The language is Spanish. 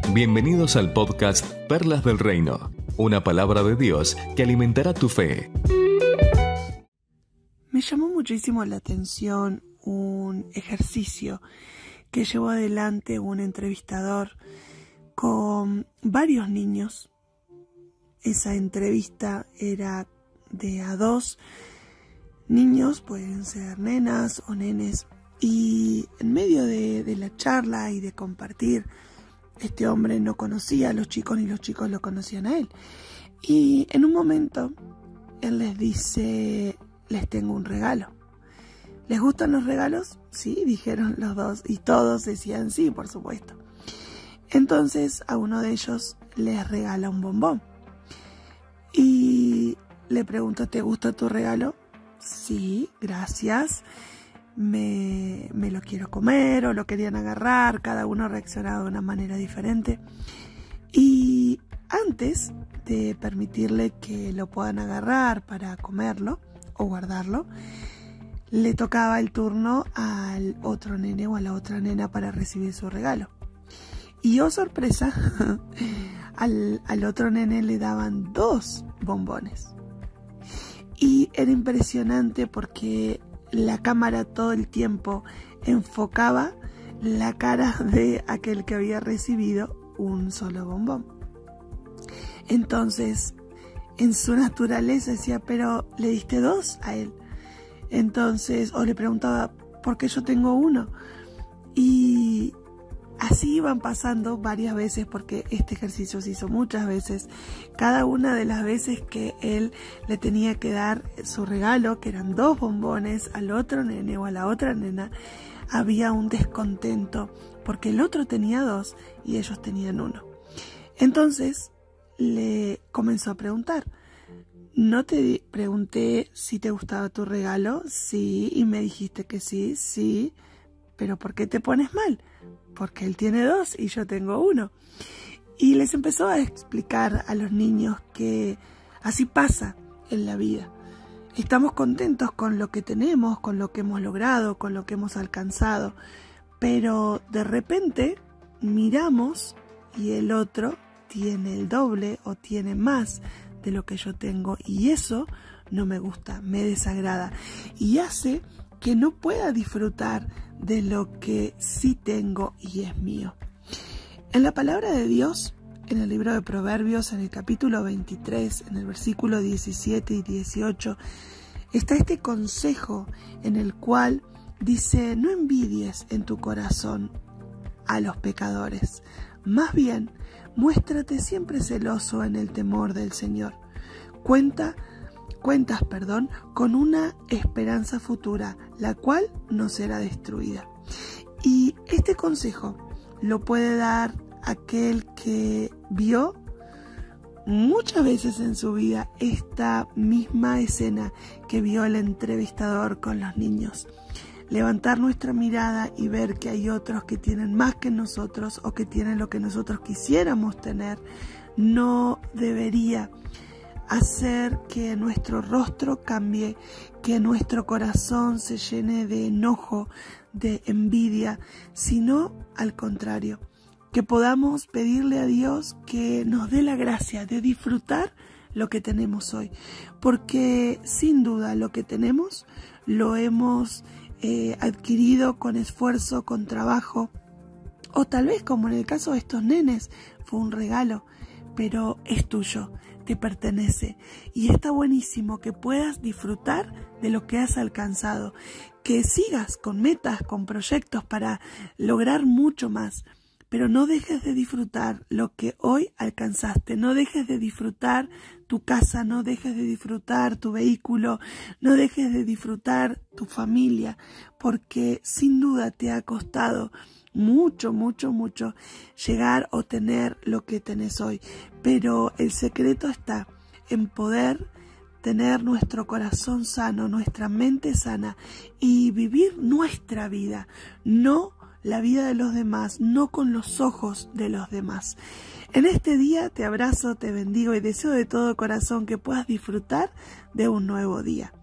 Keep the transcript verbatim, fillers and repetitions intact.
Bienvenidos al podcast Perlas del Reino, una palabra de Dios que alimentará tu fe. Me llamó muchísimo la atención un ejercicio que llevó adelante un entrevistador con varios niños. Esa entrevista era de a dos niños, pueden ser nenas o nenes, y en medio de, de la charla y de compartir, este hombre no conocía a los chicos ni los chicos lo conocían a él. Y en un momento él les dice: les tengo un regalo. ¿Les gustan los regalos? Sí, dijeron los dos, y todos decían sí, por supuesto. Entonces a uno de ellos les regala un bombón y le pregunta: ¿te gusta tu regalo? Sí, gracias. Me, me lo quiero comer, o lo querían agarrar. Cada uno reaccionaba de una manera diferente. Y antes de permitirle que lo puedan agarrar para comerlo o guardarlo, le tocaba el turno al otro nene o a la otra nena para recibir su regalo. Y oh sorpresa, al, al otro nene le daban dos bombones. Y era impresionante porque la cámara todo el tiempo enfocaba la cara de aquel que había recibido un solo bombón. Entonces, en su naturaleza decía: pero le diste dos a él. Entonces, o le preguntaba: ¿por qué yo tengo uno? Y así iban pasando varias veces, porque este ejercicio se hizo muchas veces. Cada una de las veces que él le tenía que dar su regalo, que eran dos bombones, al otro nene o a la otra nena, había un descontento, porque el otro tenía dos y ellos tenían uno. Entonces le comenzó a preguntar: ¿no te pregunté si te gustaba tu regalo? Sí, y me dijiste que sí, sí. ¿Pero por qué te pones mal? Porque él tiene dos y yo tengo uno. Y les empezó a explicar a los niños que así pasa en la vida. Estamos contentos con lo que tenemos, con lo que hemos logrado, con lo que hemos alcanzado, pero de repente miramos y el otro tiene el doble o tiene más de lo que yo tengo, y eso no me gusta, me desagrada y hace que no pueda disfrutar de lo que sí tengo y es mío. En la palabra de Dios, en el libro de Proverbios, en el capítulo veintitrés, en el versículo diecisiete y dieciocho, está este consejo en el cual dice: no envidies en tu corazón a los pecadores, más bien muéstrate siempre celoso en el temor del Señor. Cuenta Cuentas, perdón, con una esperanza futura, la cual no será destruida. Y este consejo lo puede dar aquel que vio muchas veces en su vida esta misma escena que vio el entrevistador con los niños. Levantar nuestra mirada y ver que hay otros que tienen más que nosotros, o que tienen lo que nosotros quisiéramos tener, no debería hacer que nuestro rostro cambie, que nuestro corazón se llene de enojo, de envidia, sino al contrario, que podamos pedirle a Dios que nos dé la gracia de disfrutar lo que tenemos hoy, porque sin duda lo que tenemos lo hemos eh, adquirido con esfuerzo, con trabajo, o tal vez, como en el caso de estos nenes, fue un regalo, pero es tuyo, te pertenece, y está buenísimo que puedas disfrutar de lo que has alcanzado, que sigas con metas, con proyectos para lograr mucho más, pero no dejes de disfrutar lo que hoy alcanzaste, no dejes de disfrutar tu casa, no dejes de disfrutar tu vehículo, no dejes de disfrutar tu familia, porque sin duda te ha costado mucho, mucho, mucho llegar o tener lo que tenés hoy. Pero el secreto está en poder tener nuestro corazón sano, nuestra mente sana y vivir nuestra vida, no la vida de los demás, no con los ojos de los demás. En este día te abrazo, te bendigo y deseo de todo corazón que puedas disfrutar de un nuevo día.